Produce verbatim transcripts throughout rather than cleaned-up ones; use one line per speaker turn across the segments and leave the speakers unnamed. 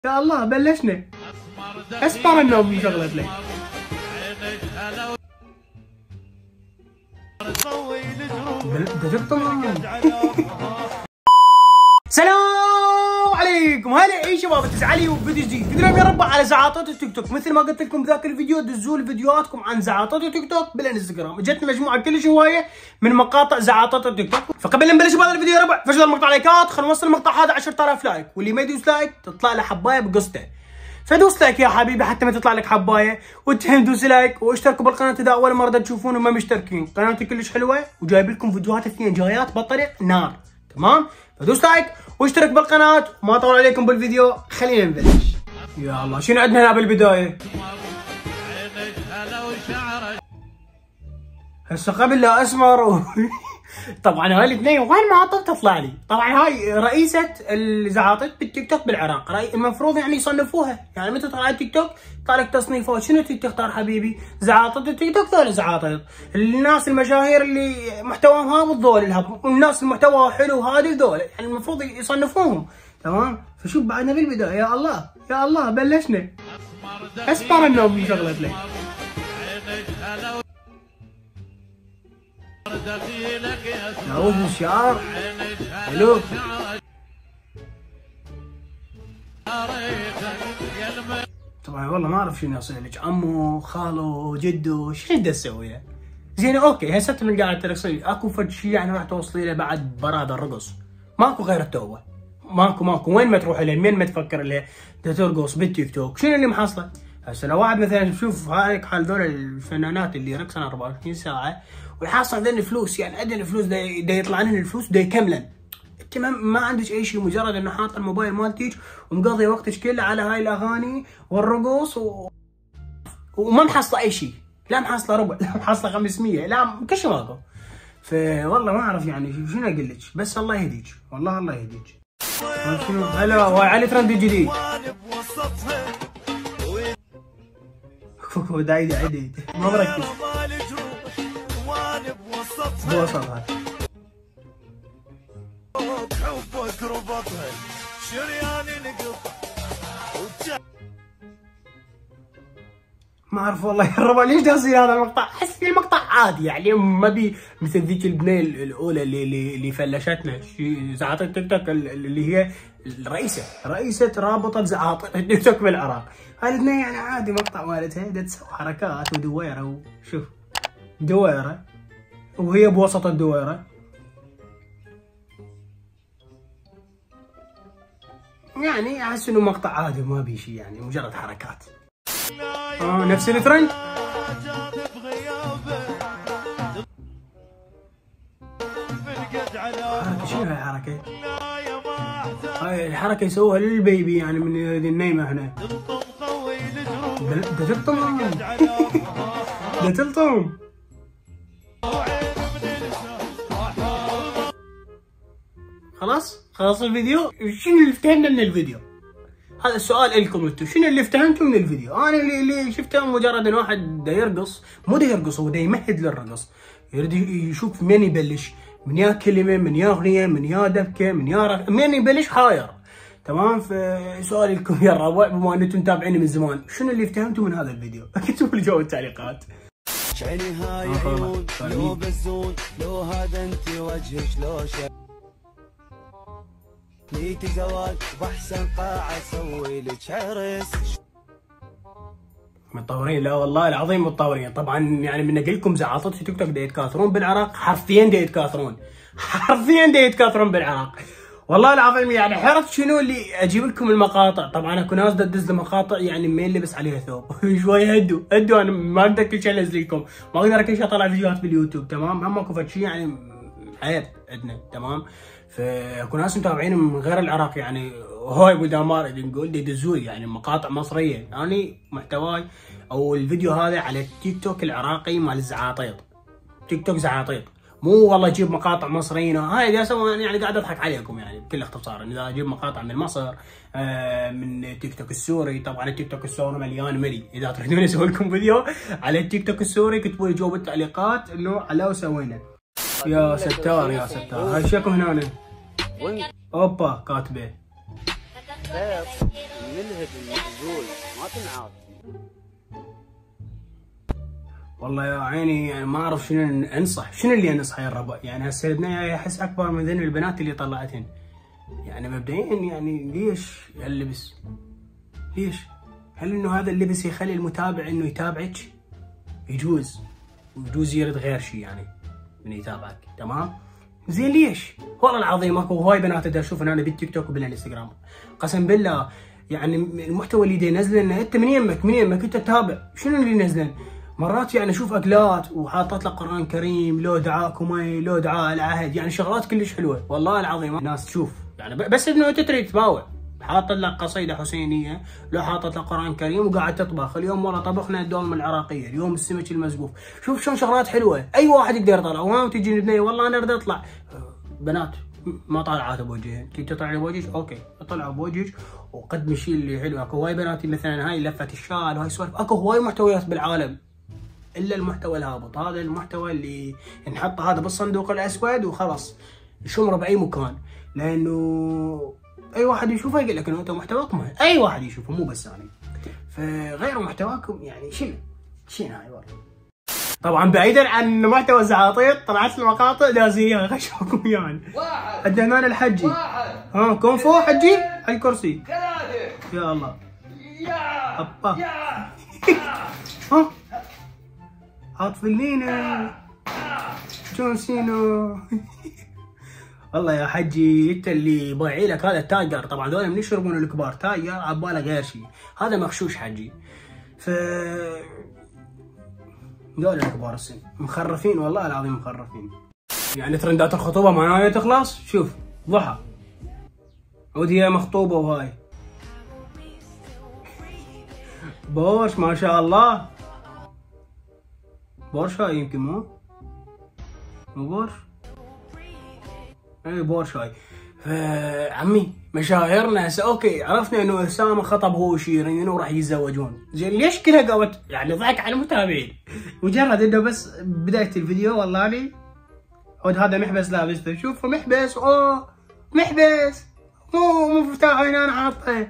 يا الله بلشنا. اسمر النوم شغلت لي. السلام عليكم، هلا اي شباب، انت علي وفيديو جديد. فيديو يا رب على زعاطات التيك توك. مثل ما قلت لكم بذاك الفيديو، دزوا لي فيديوهاتكم عن زعاطات التيك توك بالانستغرام. اجتني مجموعه كلش هوايه من مقاطع زعاطات التيك توك. فقبل لا نبلش بهذا الفيديو يا ربع، فجر المقطع لايكات، خلينا نوصل المقطع هذا عشرة آلاف لايك، واللي ما يدوس لايك تطلع له حبايه بقصته. فدوس لايك يا حبيبي حتى ما تطلع لك حبايه، وانتم دوس لايك واشتركوا بالقناه اذا اول مره تشوفون وما مشتركين. قناتي كلش حلوه وجايب لكم فيديوهات اثنين جايات بطريق نار، تمام؟ فدوس لايك واشترك بالقناه، وما اطول عليكم بالفيديو، خلينا نبلش. يا الله شنو عندنا هنا بالبدايه؟ هسه قبل لا اسمر و... طبعا هاي الاثنين وين ما عطت تطلع لي. طبعا هاي رئيسة الزعاطات بالتيك توك بالعراق، المفروض يعني يصنفوها، يعني متى تطلع على التيك توك يطلع لك تصنيفات. شنو تختار حبيبي؟ زعاطات التيك توك ذول زعاطات، الناس المشاهير اللي محتواهم هابط ذول الهب، والناس المحتوى حلو هذول ذول، يعني المفروض يصنفوهم، تمام؟ فشوف بعدنا بالبداية. يا الله يا الله بلشنا. اسمر النوم شغلت لي. نعوذ من الشعر حلو. طبعا والله ما اعرف شنو يصير لك، عمو خالو جدو شنو بدي اسوي له؟ زين اوكي هسه من قاعد ترقصي، اكو فد شيء يعني راح توصلي له بعد براد الرقص؟ ماكو غير التوبه، ماكو ماكو وين ما تروح له، مين ما تفكر له ترقص بالتيك توك، شنو اللي محصله؟ هسه لو واحد مثلا شوف هاي حال ذول الفنانات اللي يرقصن أربعة وعشرين ساعه والحاصل عندنا فلوس، يعني عندنا فلوس دا يطلع لنا الفلوس دا يكملن. انت ما عندك اي شيء، مجرد انه حاط الموبايل مالتك ومقضي وقتك كله على هاي الاغاني والرقص و... وما محصله اي شيء، لا محصله ربع، لا محصله خمسمية، لا كل شيء ماكو. فوالله ما اعرف يعني شنو اقول لك، بس الله يهديك، والله الله يهديك. شنو هلا وعلي ترند جديد. دايد عديد ما مركز بوصلها. ما اعرف والله يا ربع ليش داصين هذا المقطع. احس في المقطع عادي يعني، ما بي مثل ذيك البنيه الاولى اللي اللي, اللي فلشتنا زعاطة التيك توك، اللي هي الرئيسه رئيسه رابطه زعاطة التيك توك بالعراق. هاي الاثنين يعني عادي، مقطع مالتها بدها تسوي حركات ودويره، وشوف دويره وهي بوسط الدويره، يعني احس انه مقطع عادي ما بي شيء، يعني مجرد حركات. اه نفس الترند. حركة شنو هاي الحركة؟ هاي الحركة يسووها للبيبي يعني من النايمة هنا. ده تلطم ده تلطم. خلاص خلاص الفيديو. شنو اللي افتهمنا من الفيديو؟ هذا السؤال لكم انتم، شنو اللي افتهمتوا من الفيديو؟ انا اللي, اللي شفته مجرد ان واحد دا يرقص، مو دا يرقص، هو دا يمهد للرقص، يريد يشوف من يبلش، من يا كلمه، من يا اغنيه، من يا دبكه، من يا رق... من يبلش حاير، تمام؟ فسؤالي لكم يا الربع بما ان انتم متابعيني من زمان، شنو اللي افتهمتوا من هذا الفيديو؟ اكتبوا لي جوا التعليقات.
شعري هاي عيون لو بزون، لو هذا انت وجهك لو شا نيتي زواج واحسن قاعه اسوي لك عرس.
متطورين، لا والله العظيم متطورين. طبعا يعني من اقول لكم زعاطة تيك توك دا يتكاثرون بالعراق، حرفيا دا يتكاثرون، حرفيا دا يتكاثرون بالعراق، والله العظيم. يعني حرفت شنو اللي اجيب لكم المقاطع. طبعا اكو ناس دا تدز مقاطع يعني ما يلبس عليها ثوب شوي هدوا هدوا، انا ما اقدر كل شيء انزل لكم، ما اقدر كل شيء اطلع فيديوهات باليوتيوب، تمام؟ هم اكو فد شيء يعني عيب عندنا، تمام؟ فاكو ناس متابعين من غير العراق، يعني هاي بلدان اللي نقول يدزولي يعني مقاطع مصريه. انا يعني محتواي او الفيديو هذا على التيك توك العراقي مال الزعاطيط، تيك توك زعاطيط، مو والله اجيب مقاطع مصريين. هاي دا اسوي يعني قاعد اضحك عليكم يعني بكل اختصار، اذا اجيب مقاطع من مصر، آه من تيك توك السوري. طبعا التيك توك السوري مليان ملي، اذا تريدون اسوي لكم فيديو على التيك توك السوري كتبوا لي جوا بالتعليقات انه على وسوينا. يا ستار يا ستار، هاي شكو هنا اوبا كاتبه
نلهب النزول ما تنعاد.
والله يا عيني يعني ما اعرف شنو انصح، شنو اللي انصحه يا الربع؟ يعني هسه البنيه احس اكبر من ذن البنات اللي طلعتهن. يعني مبدئيا يعني ليش هاللبس؟ ليش؟ هل انه هذا اللبس يخلي المتابع انه يتابعك؟ يجوز ويجوز يرد غير شيء يعني من يتابعك، تمام؟ زين ليش؟ والله العظيم اكو هواي بنات دا اشوفهم انا بالتيك توك وبالانستغرام، قسم بالله يعني المحتوى اللي دا ينزله انت من يمك من يمك انت تتابع، شنو اللي ينزلن؟ مرات يعني اشوف اكلات وحاطط لك قران كريم، لو دعاء كمي، لو دعاء العهد، يعني شغلات كلش حلوه، والله العظيم الناس تشوف يعني بس انه انت تريد تباوع، حاطط لك قصيده حسينيه، لو حاطط لك قران كريم وقاعد تطبخ، اليوم والله طبخنا الدولمه العراقيه، اليوم السمك المزقوف، شوف شلون شغلات حلوه، اي واحد يقدر يطلع، وما تجي البنيه والله انا اريد اطلع، بنات ما طالعات بوجههن، تبي تطلعي بوجهك اوكي اطلعوا بوجهك وقدمي الشيء اللي حلو، اكو هواي بنات مثلا هاي لفه الشال وهاي سوالف، اكو هواي محتويات بالعالم الا المحتوى الهابط، هذا المحتوى اللي نحط هذا بالصندوق الاسود وخلاص شمره باي مكان، لانه اي واحد يشوفه يقول لك انه انت محتواك مهم، اي واحد يشوفه مو بس انا، فغير محتواكم يعني شنو؟ شنو هاي والله. طبعا بعيدا عن محتوى الزعاطيط طلعت المقاطع لازم غشكم يعني. واحد عندنا هنا الحجي. واحد ها كونفو حجي على الكرسي. ثلاثة يا الله. يا ابا. يا ها عاطف اللينا جون سينو. والله يا حجي انت اللي بايعي لك هذا التايجر، طبعا ذولا من يشربون الكبار، تايجر عباله غير شيء، هذا مغشوش حجي. ف ذولا الكبار السن مخرفين والله العظيم مخرفين. يعني ترندات الخطوبه ما ناويه تخلص، شوف ضحى ودي مخطوبه وهاي بورش ما شاء الله، بورش هاي يمكن مو مو بورش، اي بورش هاي. عمي مشاهيرنا هسه اوكي عرفنا انه اسامه خطب هو وشيرين وراح يتزوجون، زين ليش كلها قامت يعني ضحك على المتابعين؟ مجرد انه بس بدايه الفيديو والله لي عود هذا محبس لابسته، شوفوا محبس، اوه محبس مو مفتاح هنا انا حاطه.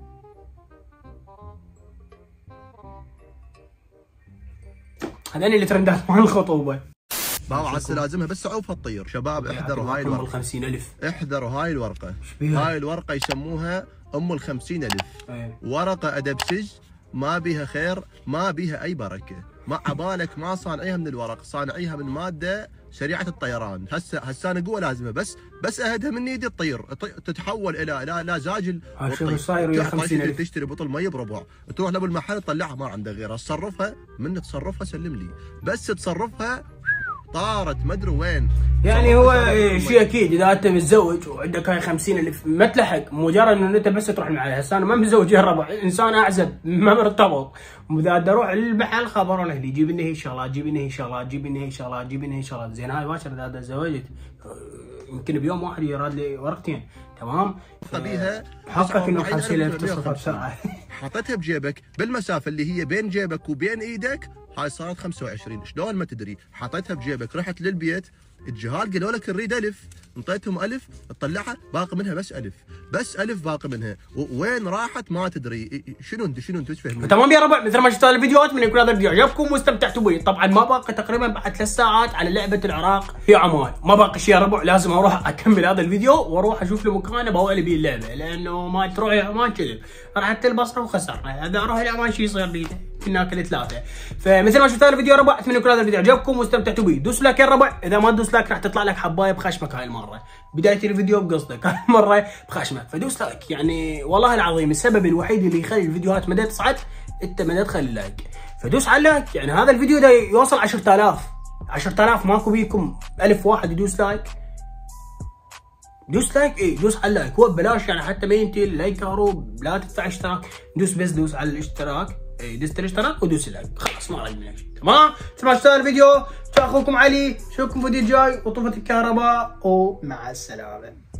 هذول اللي ترندات مال الخطوبه.
باوع هسه لازمها بس عوفها تطير، شباب احذروا هاي الورقه.
خمسين ألف
احذروا هاي الورقه، هاي الورقه يسموها ام الخمسين ألف. أيه. ورقه ادب سج ما بيها خير، ما بيها اي بركه، ما عبالك ما صانعيها من الورق، صانعيها من ماده سريعه الطيران. هسه هسه انا قوه لازمه بس بس اهدها من ايدي تطير، تتحول الى الى لا زاجل.
شوف صاير ويا خمسين ألف.
تشتري بطل مي بربع، تروح لابو المحل تطلعها ما عنده غيرها، تصرفها من تصرفها سلم لي، بس تصرفها طارت ما ادري وين. يعني
هو شيء اكيد اذا انت متزوج وعندك هاي خمسين ألف ما تلحق، مجرد انه انت بس تروح معي. هسه انا ما متزوج يا ربع، انسان اعزب ما مرتبط، واذا بدي اروح للمحل خبرون اهلي جيب لنا هي شغلات، جيب لنا هي شغلات، جيب لنا هي شغلات، جيب لنا هي شغلات، زين هاي باكر اذا تزوجت يمكن بيوم واحد يراد لي ورقتين، تمام؟
بيها
حقك انه خمسين ألف تصرفها بسرعه.
حطيتها بجيبك بالمسافه اللي هي بين جيبك وبين ايدك، هاي صارت خمسة وعشرين، شلون ما تدري؟ حطيتها بجيبك، رحت للبيت، الجهال قالوا لك نريد ألف، انطيتهم ألف، تطلعها باقي منها بس ألف، بس ألف باقي منها، وين راحت ما تدري. شنو انت شنو انت ايش فهمت؟
تمام يا ربع، مثل ما شفتوا الفيديوهات من يكون هذا الفيديو عجبكم واستمتعتوا به، طبعا ما باقي تقريبا بعد ثلاث ساعات على لعبه العراق في عمان، ما باقي شيء يا ربع، لازم اروح اكمل هذا الفيديو واروح اشوف له مكان ابوع لي بيه اللعبه، لانه ما تروح عمان كذب، رحت البصره وخسرنا، اذا اروح العمان شو يصير بينا؟ كنا كل ثلاثه. فمثل ما شفتوا الفيديو يا ربع، اتمنى يكون هذا الفيديو عجبكم واستمتعتوا به، دوس لايك يا ربع، اذا ما تدوس لايك راح تطلع لك حبايه بخشمك هاي المره، بدايه الفيديو بقصدك هاي المره بخشمك، فدوس لايك، يعني والله العظيم السبب الوحيد اللي يخلي الفيديوهات ما تصعد انت ما تخلي اللايك، فدوس على اللايك، يعني هذا الفيديو ده يوصل عشرة آلاف، عشرة آلاف ماكو بيكم ألف واحد يدوس لايك، دوس لايك، اي دوس على اللايك، هو ببلاش يعني حتى ما ينتهي اللايك هروب، لا تدفع اشتراك، دوس بس دوس على الاشتراك، اي دوس الاشتراك ودوس اللايك، خلاص ما عليك من شيء، تمام؟ تسمعوا اشتغل الفيديو، اخوكم علي، اشوفكم فيديو جاي وطفت الكهرباء ومع السلامه.